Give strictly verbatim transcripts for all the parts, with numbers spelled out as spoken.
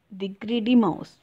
The greedy mouse.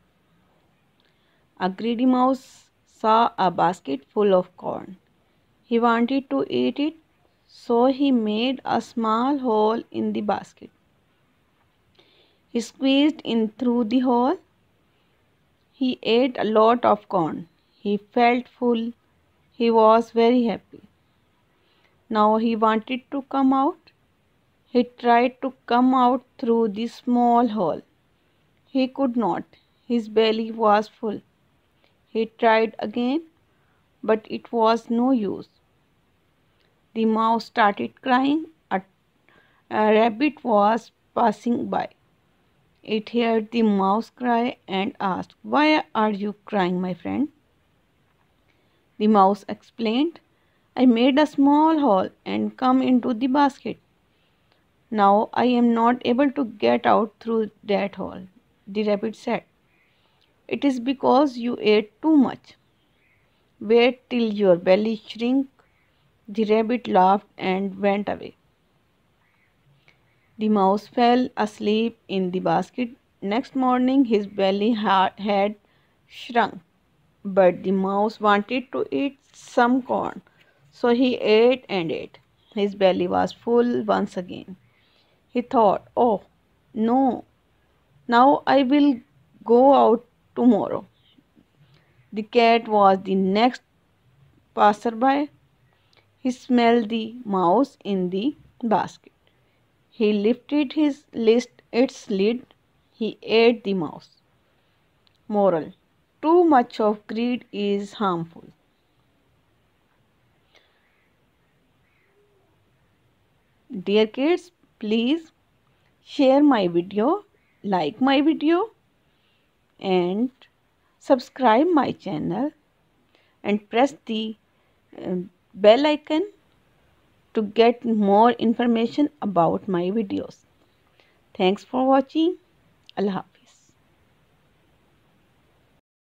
A greedy mouse saw a basket full of corn. He wanted to eat it, so he made a small hole in the basket. He squeezed in through the hole. He ate a lot of corn. He felt full. He was very happy. Now he wanted to come out. He tried to come out through the small hole. He could not. His belly was full. He tried again, but it was no use. The mouse started crying. A, a rabbit was passing by. It heard the mouse cry and asked, "Why are you crying, my friend?" The mouse explained, "I made a small hole and come into the basket. Now I am not able to get out through that hole." The rabbit said, "It is because you ate too much. Wait till your belly shrink." The rabbit laughed and went away. The mouse fell asleep in the basket. Next morning his belly ha- had shrunk, but the mouse wanted to eat some corn, so he ate and ate. His belly was full once again. He thought, "Oh, no, now I will go out tomorrow." The cat was the next passerby. He smelled the mouse in the basket. He lifted his list its lid. He ate the mouse. Moral: too much of greed is harmful. Dear kids, please share my video, like my video, and subscribe my channel and press the uh, bell icon to get more information about my videos. Thanks for watching. Allah Hafiz.